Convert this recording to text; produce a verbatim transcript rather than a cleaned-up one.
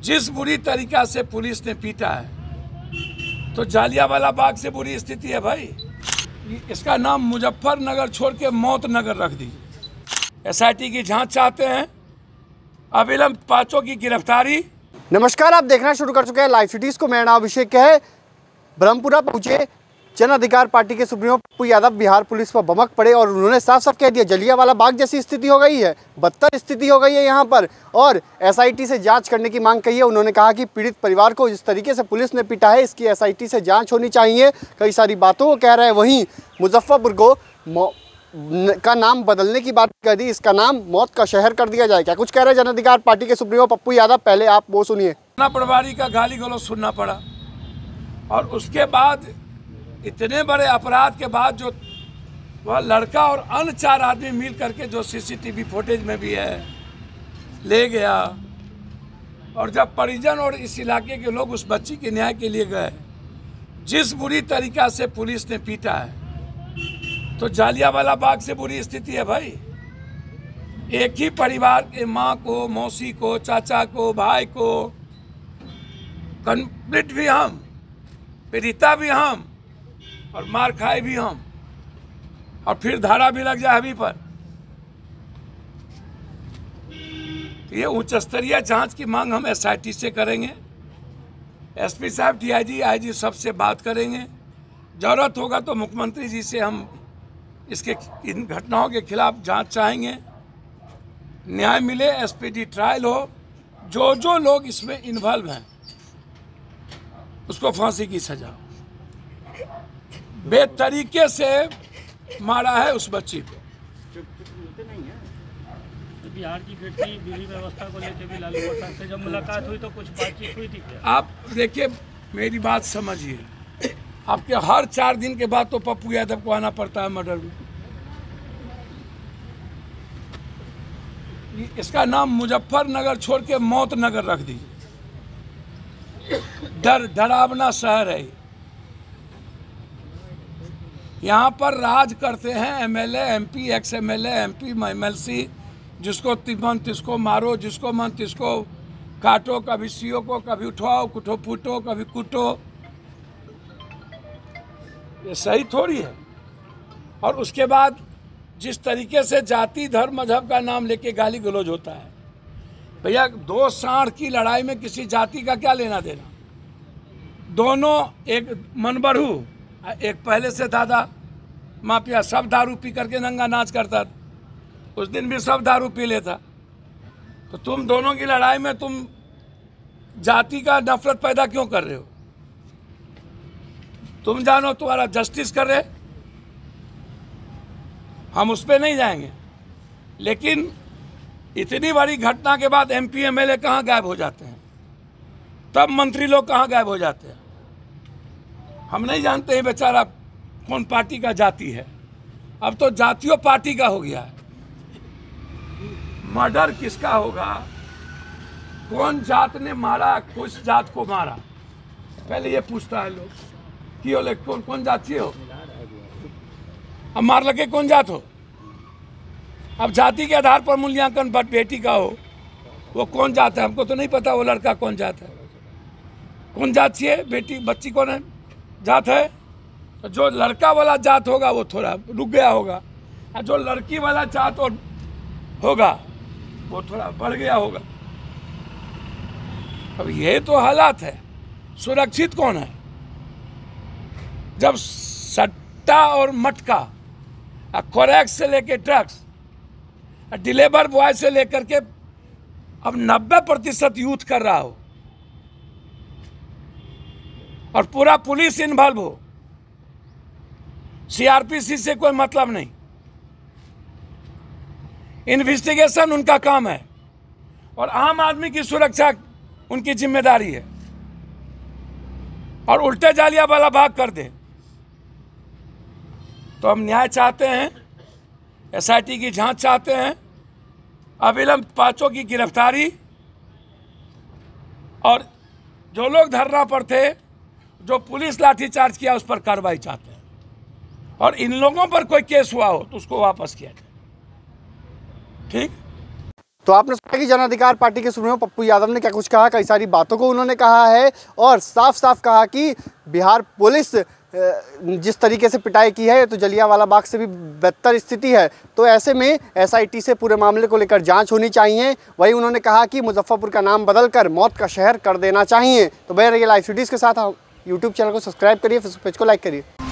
जिस बुरी तरीका से पुलिस ने पीटा है तो जालियांवाला बाग से बुरी स्थिति है भाई। इसका नाम मुजफ्फरनगर छोड़ के मौत नगर रख दीजिए। एसआईटी की जांच चाहते हैं, अविलंब पांचों की गिरफ्तारी। नमस्कार, आप देखना शुरू कर चुके हैं लाइव सिटीज को। मेरा नाम अभिषेक है। ब्रह्मपुरा पहुंचे जन अधिकार पार्टी के सुप्रीमो पप्पू यादव बिहार पुलिस पर भमक पड़े और उन्होंने साफ साफ कह दिया जालियांवाला बाग जैसी स्थिति हो गई है, बदतर स्थिति हो गई है यहाँ पर, और एसआईटी से जांच करने की मांग की है। उन्होंने कहा कि पीड़ित परिवार को जिस तरीके से पुलिस ने पीटा है, इसकी एसआईटी से जांच होनी चाहिए। कई सारी बातों को कह रहे हैं। वहीं मुजफ्फरपुर को का नाम बदलने की बात कर दी, इसका नाम मौत का शहर कर दिया जाए। क्या कुछ कह रहे हैं जन अधिकार पार्टी के सुप्रीमो पप्पू यादव, पहले आप वो सुनिए। पटवारी का गाली गलौज सुनना पड़ा, और उसके बाद इतने बड़े अपराध के बाद जो वह लड़का और अन्य चार आदमी मिल करके जो सीसीटीवी फुटेज में भी है ले गया, और जब परिजन और इस इलाके के लोग उस बच्ची के न्याय के लिए गए, जिस बुरी तरीका से पुलिस ने पीटा है तो जालियांवाला बाग से बुरी स्थिति है भाई। एक ही परिवार के माँ को, मौसी को, चाचा को, भाई को, कंप्लीट भी हम, पीड़िता भी हम, और मार खाए भी हम, और फिर धारा भी लग जाए हमी पर। तो ये उच्च स्तरीय जांच की मांग हम एसआईटी से करेंगे। एसपी साहब, डीआईजी, आईजी सबसे बात करेंगे। जरूरत होगा तो मुख्यमंत्री जी से हम इसके इन घटनाओं के खिलाफ जांच चाहेंगे, न्याय मिले, एसपीडी ट्रायल हो। जो जो लोग इसमें इन्वॉल्व हैं उसको फांसी की सजा हो। बेतरीके से मारा है उस बच्ची को। बिहार की बेटी विधि व्यवस्था को लेकर भी लालू प्रसाद से जब मुलाकात हुई तो कुछ बातचीत हुई थी क्या? आप देखिए, मेरी बात समझिए। आपके हर चार दिन के बाद तो पप्पू यादव को आना पड़ता है मर्डर में। इसका नाम मुजफ्फरनगर छोड़ के मौत नगर रख दीजिए। डर डरावना शहर है। यहाँ पर राज करते हैं MLA, MP, ex MLA, MP, MLC, जिसको मन तिसको मारो, जिसको मन तिसको काटो, कभी सीओ को कभी उठवाओ, कुटो फूटो, कभी कुटो। ये सही थोड़ी है। और उसके बाद जिस तरीके से जाति, धर्म, मजहब का नाम लेके गाली गलौज होता है, भैया दो सांड की लड़ाई में किसी जाति का क्या लेना देना। दोनों एक मनबड़ू, एक पहले से दादा माफिया, सब दारू पी करके नंगा नाच करता था। उस दिन भी सब दारू पी लेता। तो तुम दोनों की लड़ाई में तुम जाति का नफरत पैदा क्यों कर रहे हो? तुम जानो तुम्हारा जस्टिस कर रहे, हम उस पर नहीं जाएंगे। लेकिन इतनी बड़ी घटना के बाद एमपी एमएलए कहाँ गायब हो जाते हैं, तब मंत्री लोग कहाँ गायब हो जाते हैं। हम नहीं जानते हैं बेचारा कौन पार्टी का जाति है। अब तो जातियों पार्टी का हो गया है। मर्डर किसका होगा, कौन जात ने मारा, किस जात को मारा, पहले ये पूछता है लोग कि बोले कौन कौन जाति हो, अब मार लगे कौन जात हो। अब जाति के आधार पर मूल्यांकन बट बेटी का हो, वो कौन जात है हमको तो नहीं पता। वो लड़का कौन जात है, कौन जात है, बेटी बच्ची कौन है जात है। तो जो लड़का वाला जात होगा वो थोड़ा रुक गया होगा, और जो लड़की वाला जात और होगा वो थोड़ा बढ़ गया होगा। अब ये तो हालात है। सुरक्षित कौन है जब सट्टा और मटका, कोरेक्स से लेके ड्रग्स, डिलीवर बॉय से लेकर के अब नब्बे प्रतिशत यूथ कर रहा हो, और पूरा पुलिस इन्वॉल्व हो। सीआरपीसी से कोई मतलब नहीं, इन्वेस्टिगेशन उनका काम है, और आम आदमी की सुरक्षा उनकी जिम्मेदारी है। और उल्टे जालियांवाला बाग कर दे तो हम न्याय चाहते हैं, एसआईटी की जांच चाहते हैं, अविलंब पांचों की गिरफ्तारी, और जो लोग धरना पर थे, जो पुलिस लाठीचार्ज किया, उस पर कार्रवाई चाहते हैं। और इन लोगों पर कोई केस हुआ हो तो उसको वापस किया जाए। ठीक। तो आपने सुना कि जन अधिकार पार्टी के सुप्रीमो पप्पू यादव ने क्या कुछ कहा, कई सारी बातों को उन्होंने कहा है और साफ साफ कहा कि बिहार पुलिस जिस तरीके से पिटाई की है तो जलियांवाला बाग से भी बदतर स्थिति है। तो ऐसे में एसआईटी से पूरे मामले को लेकर जांच होनी चाहिए। वहीं उन्होंने कहा कि मुजफ्फरपुर का नाम बदलकर मौत का शहर कर देना चाहिए। तो बने रहिए लाइव सिटीज़ के साथ। यूट्यूब चैनल को सब्सक्राइब करिए, फेसबुक पेज को लाइक करिए।